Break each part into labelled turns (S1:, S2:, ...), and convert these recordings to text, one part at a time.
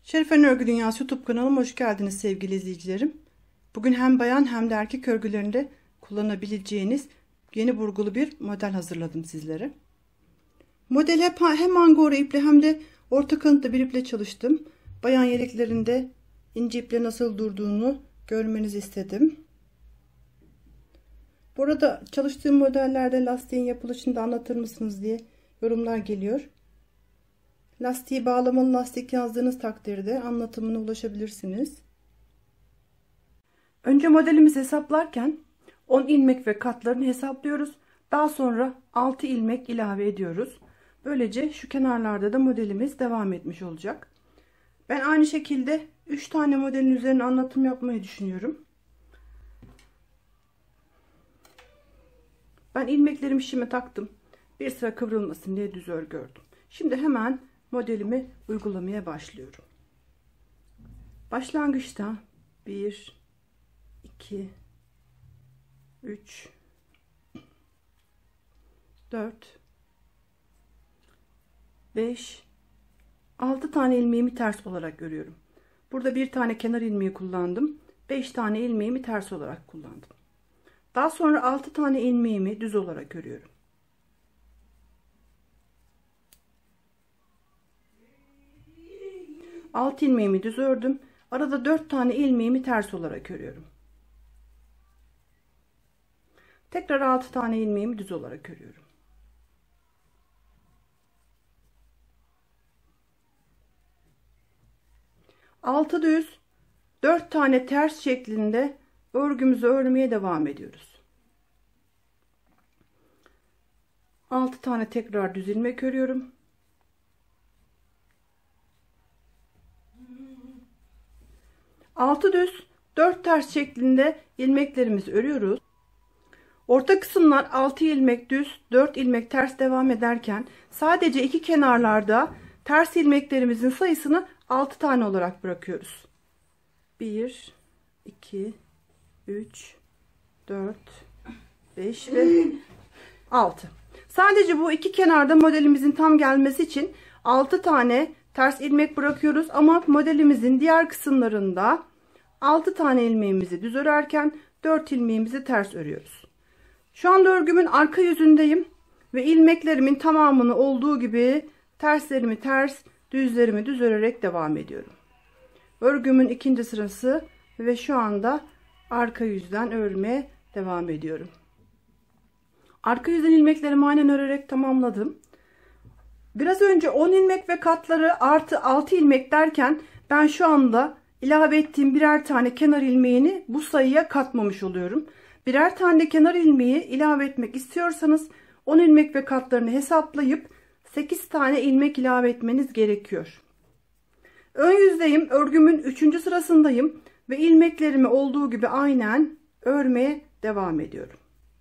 S1: Şerife'nin Örgü Dünyası YouTube kanalıma hoş geldiniz sevgili izleyicilerim. Bugün hem bayan hem de erkek örgülerinde kullanabileceğiniz yeni burgulu bir model hazırladım sizlere. Model hem angora iple hem de orta kalıntıda bir iple çalıştım. Bayan yeleklerinde ince iple nasıl durduğunu görmenizi istedim. Bu arada çalıştığım modellerde lastiğin yapılışını da anlatır mısınız diye yorumlar geliyor. Lastiği bağlamalı lastik yazdığınız takdirde anlatımına ulaşabilirsiniz. Önce modelimizi hesaplarken 10 ilmek ve katlarını hesaplıyoruz. Daha sonra 6 ilmek ilave ediyoruz. Böylece şu kenarlarda da modelimiz devam etmiş olacak. Ben aynı şekilde 3 tane modelin üzerine anlatım yapmayı düşünüyorum. Ben ilmeklerimi şişime taktım. Bir sıra kıvrılmasın diye düz örgü ördüm. Şimdi hemen modelimi uygulamaya başlıyorum. Başlangıçta 1 2 3 4 5 6 tane ilmeğimi ters olarak örüyorum. Burada bir tane kenar ilmeği kullandım. 5 tane ilmeğimi ters olarak kullandım. Daha sonra 6 tane ilmeğimi düz olarak örüyorum. Alt ilmeğimi düz ördüm. Arada 4 tane ilmeğimi ters olarak örüyorum. Tekrar 6 tane ilmeğimi düz olarak örüyorum. Altı düz, 4 tane ters şeklinde örgümüzü örmeye devam ediyoruz. 6 tane tekrar düz ilmek örüyorum. Altı düz, 4 ters şeklinde ilmeklerimizi örüyoruz. Orta kısımlar 6 ilmek düz, 4 ilmek ters devam ederken sadece iki kenarlarda ters ilmeklerimizin sayısını 6 tane olarak bırakıyoruz. 1 2 3 4 5 ve 6. Sadece bu iki kenarda modelimizin tam gelmesi için 6 tane ters ilmek bırakıyoruz ama modelimizin diğer kısımlarında 6 tane ilmeğimizi düz örerken 4 ilmeğimizi ters örüyoruz. Şu anda örgümün arka yüzündeyim ve ilmeklerimin tamamını olduğu gibi terslerimi ters, düzlerimi düz örerek devam ediyorum. Örgümün ikinci sırası ve şu anda arka yüzden örmeye devam ediyorum. Arka yüzden ilmeklerimi aynen örerek tamamladım. Biraz önce 10 ilmek ve katları artı 6 ilmek derken ben şu anda ilave ettiğim birer tane kenar ilmeğini bu sayıya katmamış oluyorum. Birer tane kenar ilmeği ilave etmek istiyorsanız 10 ilmek ve katlarını hesaplayıp 8 tane ilmek ilave etmeniz gerekiyor. Ön yüzdeyim, örgümün 3. sırasındayım ve ilmeklerimi olduğu gibi aynen örmeye devam ediyorum.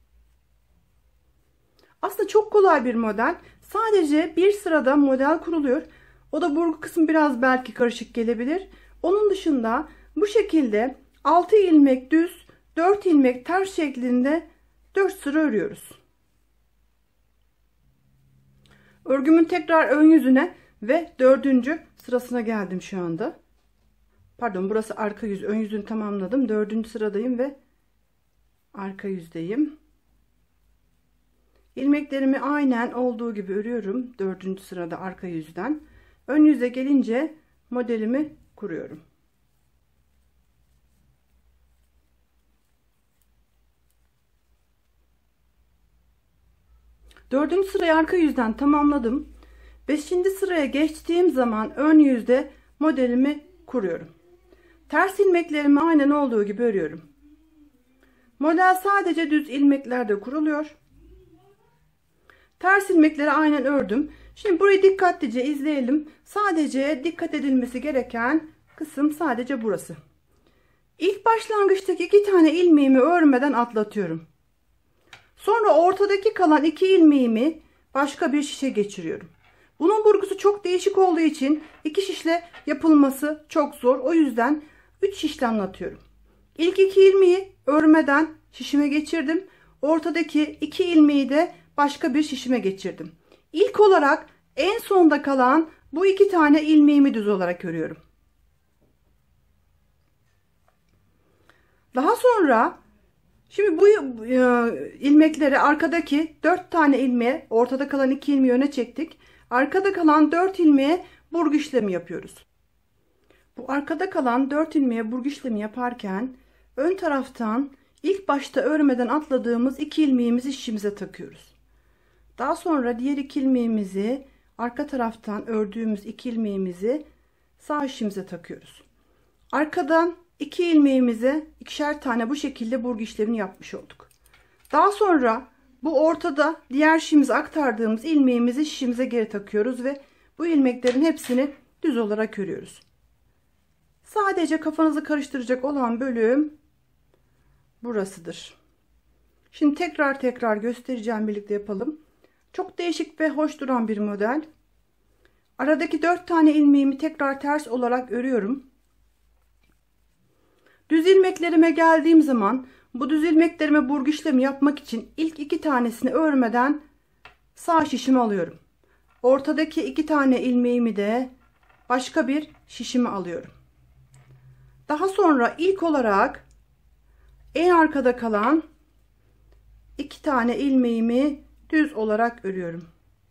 S1: Aslında çok kolay bir model. Sadece bir sırada model kuruluyor. O da burgu kısmı biraz belki karışık gelebilir. Onun dışında bu şekilde 6 ilmek düz, 4 ilmek ters şeklinde 4 sıra örüyoruz. Örgümün tekrar ön yüzüne ve 4. sırasına geldim şu anda. Pardon, burası arka yüz. Ön yüzünü tamamladım. 4. sıradayım ve arka yüzdeyim. İlmeklerimi aynen olduğu gibi örüyorum. 4. sırada arka yüzden. Ön yüze gelince modelimi kuruyorum. Dördüncü sırayı arka yüzden tamamladım. 5. sıraya geçtiğim zaman ön yüzde modelimi kuruyorum. Ters ilmeklerimi aynen olduğu gibi örüyorum. Model sadece düz ilmeklerde kuruluyor. Ters ilmekleri aynen ördüm. Şimdi burayı dikkatlice izleyelim. Sadece dikkat edilmesi gereken kısım sadece burası. İlk başlangıçtaki 2 tane ilmeğimi örmeden atlatıyorum. Sonra ortadaki kalan 2 ilmeğimi başka bir şişe geçiriyorum. Bunun burgusu çok değişik olduğu için 2 şişle yapılması çok zor. O yüzden 3 şişle anlatıyorum. İlk 2 ilmeği örmeden şişime geçirdim. Ortadaki 2 ilmeği de başka bir şişime geçirdim. İlk olarak en sonda kalan bu 2 tane ilmeğimi düz olarak örüyorum. Daha sonra şimdi bu ilmekleri arkadaki 4 tane ilmeğe, ortada kalan 2 ilmeği öne çektik. Arkada kalan 4 ilmeğe burgu işlemi yapıyoruz. Bu arkada kalan 4 ilmeğe burgu işlemi yaparken ön taraftan ilk başta örmeden atladığımız 2 ilmeğimizi şişimize takıyoruz. Daha sonra diğer 2 ilmeğimizi arka taraftan ördüğümüz 2 ilmeğimizi sağ şişimize takıyoruz. Arkadan 2 ilmeğimize ikişer tane bu şekilde burgu işlemini yapmış olduk. Daha sonra bu ortada diğer şişimize aktardığımız ilmeğimizi şişimize geri takıyoruz ve bu ilmeklerin hepsini düz olarak örüyoruz. Sadece kafanızı karıştıracak olan bölüm burasıdır. Şimdi tekrar göstereceğim, birlikte yapalım. Çok değişik ve hoş duran bir model. Aradaki 4 tane ilmeğimi tekrar ters olarak örüyorum. Düz ilmeklerime geldiğim zaman bu düz ilmeklerime burgu işlemi yapmak için ilk 2 tanesini örmeden sağ şişimi alıyorum. Ortadaki 2 tane ilmeğimi de başka bir şişime alıyorum. Daha sonra ilk olarak en arkada kalan 2 tane ilmeğimi düz olarak örüyorum.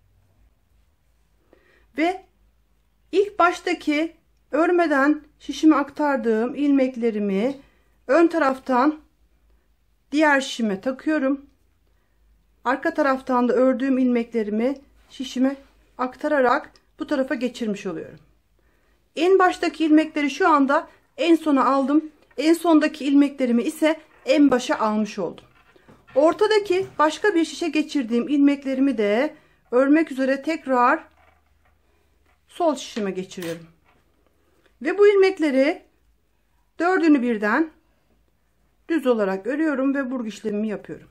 S1: Ve ilk baştaki örmeden şişime aktardığım ilmeklerimi ön taraftan diğer şişime takıyorum. Arka taraftan da ördüğüm ilmeklerimi şişime aktararak bu tarafa geçirmiş oluyorum. En baştaki ilmekleri şu anda en sona aldım. En sondaki ilmeklerimi ise en başa almış oldum. Ortadaki başka bir şişe geçirdiğim ilmeklerimi de örmek üzere tekrar sol şişime geçiriyorum. Ve bu ilmekleri dördünü birden düz olarak örüyorum ve burgu işlemimi yapıyorum.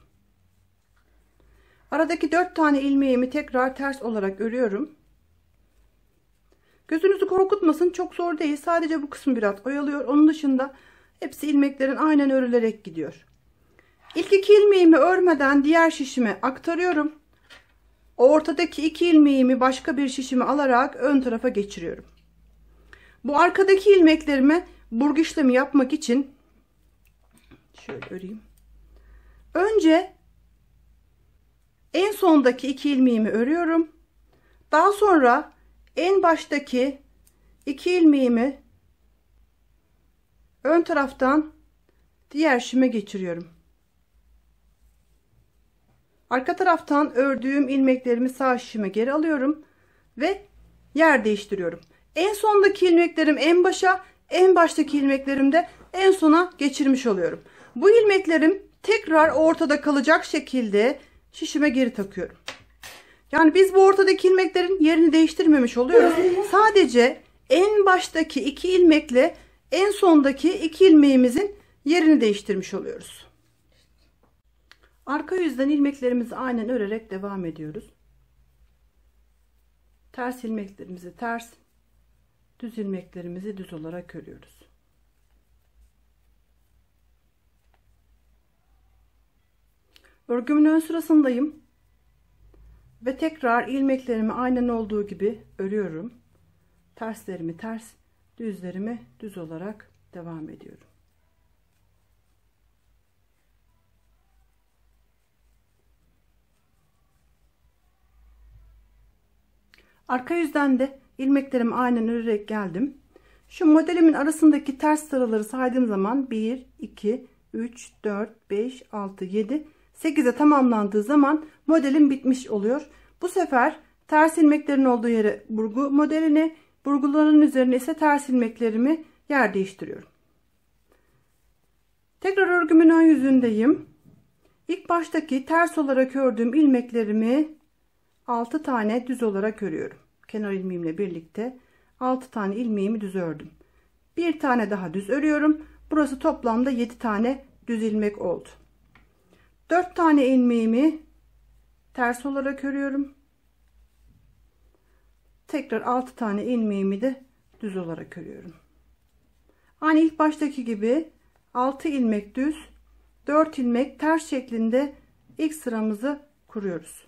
S1: Aradaki 4 tane ilmeğimi tekrar ters olarak örüyorum. Gözünüzü korkutmasın, çok zor değil. Sadece bu kısmı biraz oyalıyor. Onun dışında hepsi ilmeklerin aynen örülerek gidiyor. İlk 2 ilmeğimi örmeden diğer şişime aktarıyorum. Ortadaki 2 ilmeğimi başka bir şişime alarak ön tarafa geçiriyorum. Bu arkadaki ilmeklerime burgu işlemi yapmak için şöyle öreyim. Önce en sondaki 2 ilmeğimi örüyorum. Daha sonra en baştaki 2 ilmeğimi ön taraftan diğer şişime geçiriyorum. Arka taraftan ördüğüm ilmeklerimi sağ şişime geri alıyorum ve yer değiştiriyorum. En sondaki ilmeklerim en başa, en baştaki ilmeklerim de en sona geçirmiş oluyorum. Bu ilmeklerim tekrar ortada kalacak şekilde şişime geri takıyorum. Yani biz bu ortadaki ilmeklerin yerini değiştirmemiş oluyoruz. Sadece en baştaki 2 ilmekle en sondaki 2 ilmeğimizin yerini değiştirmiş oluyoruz. Arka yüzden ilmeklerimizi aynen örerek devam ediyoruz. Ters ilmeklerimizi ters, düz ilmeklerimizi düz olarak örüyoruz. Örgümün ön sırasındayım ve tekrar ilmeklerimi aynen olduğu gibi örüyorum. Terslerimi ters, düzlerimi düz olarak devam ediyorum. Arka yüzden de ilmeklerimi aynen örerek geldim. Şu modelimin arasındaki ters sıraları saydığım zaman 1, 2, 3, 4, 5, 6, 7, 8'e tamamlandığı zaman modelim bitmiş oluyor. Bu sefer ters ilmeklerin olduğu yere burgu modelini, burguların üzerine ise ters ilmeklerimi yer değiştiriyorum. Tekrar örgümün ön yüzündeyim. İlk baştaki ters olarak ördüğüm ilmeklerimi 6 tane düz olarak örüyorum. Kenar ilmeğimle birlikte 6 tane ilmeğimi düz ördüm. Bir tane daha düz örüyorum. Burası toplamda 7 tane düz ilmek oldu. 4 tane ilmeğimi ters olarak örüyorum. Tekrar 6 tane ilmeğimi de düz olarak örüyorum. Aynı ilk baştaki gibi 6 ilmek düz, 4 ilmek ters şeklinde ilk sıramızı kuruyoruz.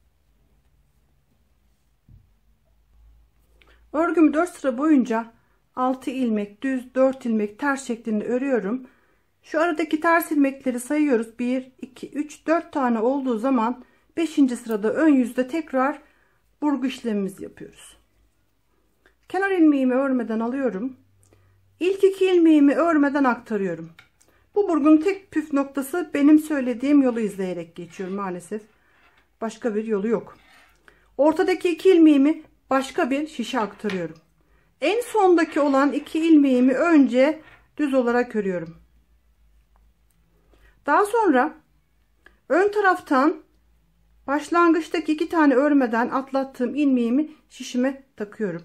S1: Örgümü 4 sıra boyunca 6 ilmek düz, 4 ilmek ters şeklinde örüyorum. Şu aradaki ters ilmekleri sayıyoruz. 1, 2, 3, 4 tane olduğu zaman 5. sırada ön yüzde tekrar burgu işlemimizi yapıyoruz. Kenar ilmeğimi örmeden alıyorum. İlk 2 ilmeğimi örmeden aktarıyorum. Bu burgunun tek püf noktası benim söylediğim yolu izleyerek geçiyorum maalesef. Başka bir yolu yok. Ortadaki 2 ilmeğimi başka bir şişe aktarıyorum. En sondaki olan 2 ilmeğimi önce düz olarak örüyorum. Daha sonra ön taraftan başlangıçtaki 2 tane örmeden atlattığım ilmeğimi şişime takıyorum.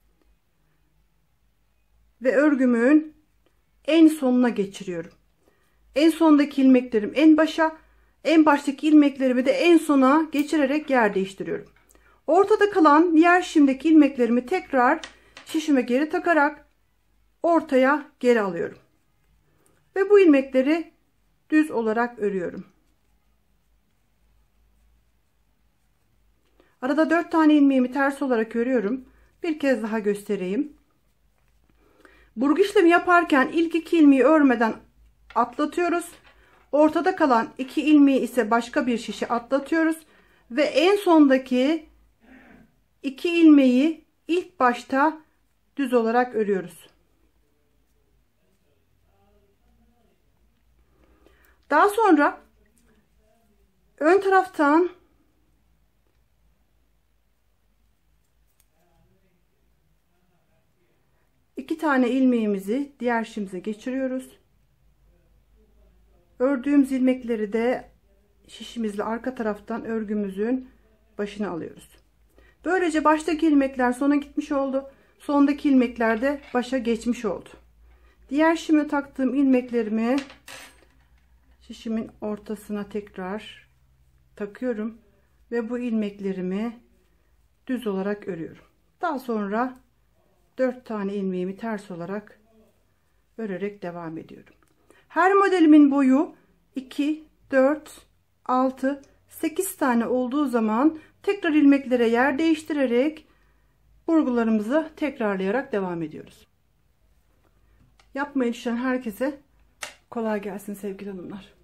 S1: Ve örgümün en sonuna geçiriyorum. En sondaki ilmeklerim en başa, en baştaki ilmeklerimi de en sona geçirerek yer değiştiriyorum. Ortada kalan diğer şimdiki ilmeklerimi tekrar şişime geri takarak ortaya geri alıyorum. Ve bu ilmekleri düz olarak örüyorum. Arada 4 tane ilmeğimi ters olarak örüyorum. Bir kez daha göstereyim. Burgu işlemi yaparken ilk 2 ilmeği örmeden atlatıyoruz. Ortada kalan 2 ilmeği ise başka bir şişe atlatıyoruz. Ve en sondaki 2 ilmeği ilk başta düz olarak örüyoruz. Daha sonra ön taraftan iki tane ilmeğimizi diğer şişimize geçiriyoruz. Ördüğümüz ilmekleri de şişimizle arka taraftan örgümüzün başına alıyoruz. Böylece baştaki ilmekler sona gitmiş oldu. Sondaki ilmekler de başa geçmiş oldu. Diğer şişime taktığım ilmeklerimi şişimin ortasına tekrar takıyorum ve bu ilmeklerimi düz olarak örüyorum. Daha sonra 4 tane ilmeğimi ters olarak örerek devam ediyorum. Her modelimin boyu 2, 4, 6, 8 tane olduğu zaman tekrar ilmeklere yer değiştirerek burgularımızı tekrarlayarak devam ediyoruz. Yapmaya düşen herkese kolay gelsin sevgili hanımlar.